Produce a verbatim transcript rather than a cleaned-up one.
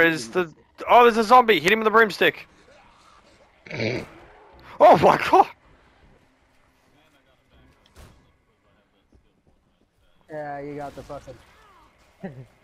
There is the... Oh, there's a zombie! Hit him with a broomstick! Oh my god! Yeah, you got the fucking...